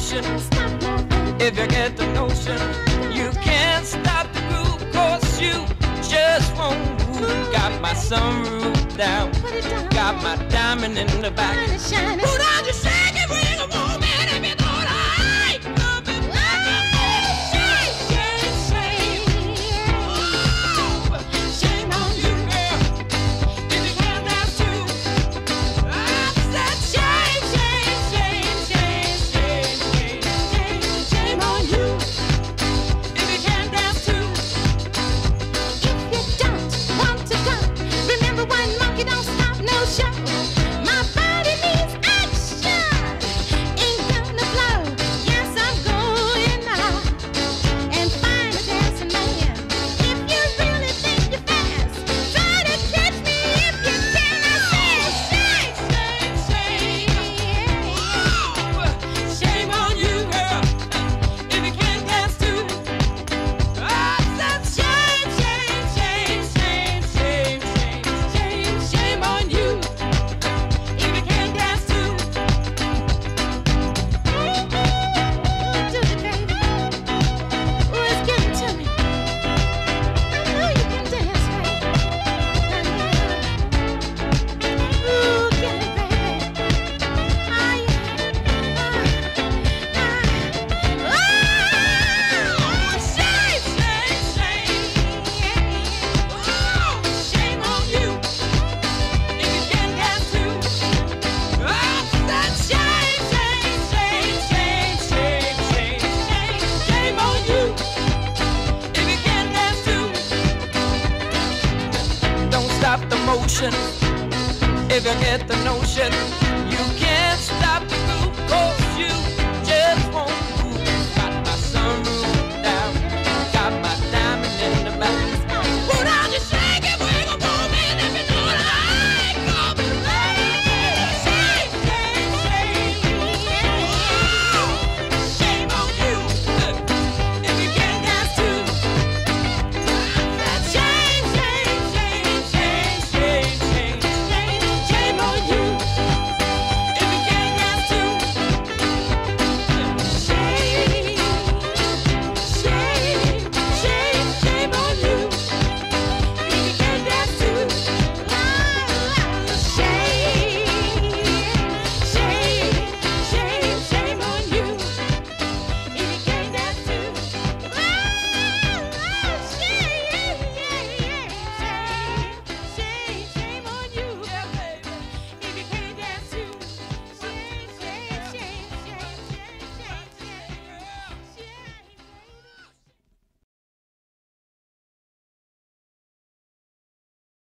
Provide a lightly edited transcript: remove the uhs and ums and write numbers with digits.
motion. If you get the notion, you can't stop the groove, 'cause you just won't move. Got my sunroof down, got my diamond in the back. Put on your shake it, bring a woman if you don't like. Coming back and forth, shake, shake, shake. Oh, shame on you, girl, if you can't dance too. I said shame, shame, shame, shame, shame, shame, shame, shame on you, if you can't dance too. If you don't want to go, remember one monkey don't stop no show. My body needs action, ain't gonna blow. Yes, I'm going now and find a dancing man. If you really think you're fast, try to catch me if you can. I said shake, shake, shake. Oh, shame on you, girl, if you can't dance too. I said shame, shame, shame, shame, shame, shame, shame, shame on you, if you can't dance too. Do it, baby. Ooh, it's getting to me. I know you can dance, baby. Ooh, get it, baby. Ah, yeah. Oh, shame, shame, shame. Oh, shame on you, if you can't dance too. I said shame, shame, shame, shame, shame, shame, shame on you, if you can't dance too. Don't stop the motion, if you get the notion.